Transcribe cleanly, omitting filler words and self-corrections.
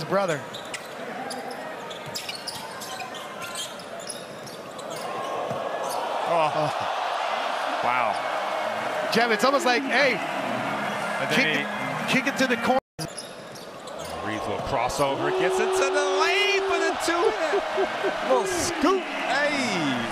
brother. Oh. Wow. Jeff, it's almost like, hey, kick it to the corner. Reeves will cross over, gets into the lane for the 2-hit. Little scoop. Hey.